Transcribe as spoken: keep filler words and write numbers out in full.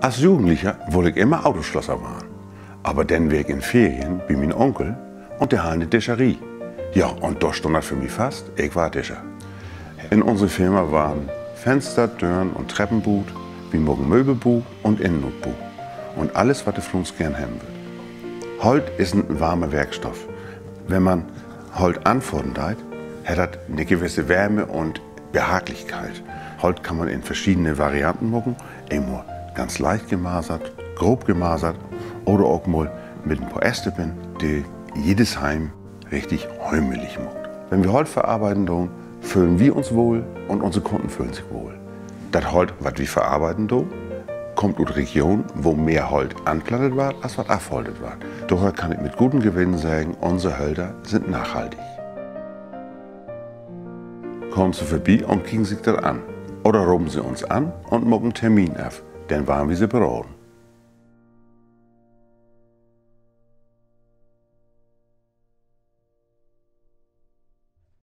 Als Jugendlicher wollte ich immer Autoschlosser werden. Aber dann war ich in Ferien bei meinem Onkel und der hatte eine Tischerie. Ja, und da stand das für mich fast, ich war Tischer. In unserer Firma waren Fenster, Türen und Treppenbuch, wir mogen Möbelbuch und Innenbuch. Und alles, was du von uns gern haben wird. Holt ist ein warmer Werkstoff. Wenn man Holt anfordern hat, hat das eine gewisse Wärme und Behaglichkeit. Holt kann man in verschiedene Varianten machen, immer ganz leicht gemasert, grob gemasert oder auch mal mit ein paar Ästen, die jedes Heim richtig heimelig macht. Wenn wir Holz verarbeiten, dann fühlen wir uns wohl und unsere Kunden fühlen sich wohl. Das Holz, was wir verarbeiten, dann, kommt aus Regionen, wo mehr Holz anplantet wird, als was abholdet wird. Daher kann ich mit gutem Gewinn sagen, unsere Hölzer sind nachhaltig. Kommen Sie vorbei und kicken sich das an. Oder rufen Sie uns an und machen einen Termin ab, dann waren wir Sie beraten.